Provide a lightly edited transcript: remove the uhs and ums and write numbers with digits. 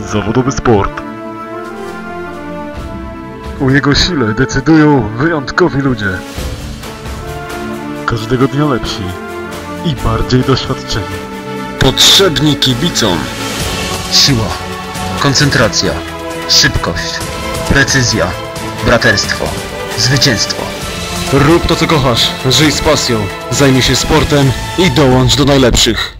Zawodowy sport. O jego sile decydują wyjątkowi ludzie. Każdego dnia lepsi i bardziej doświadczeni. Potrzebni kibicom. Siła, koncentracja, szybkość, precyzja, braterstwo, zwycięstwo. Rób to, co kochasz, żyj z pasją, zajmij się sportem i dołącz do najlepszych.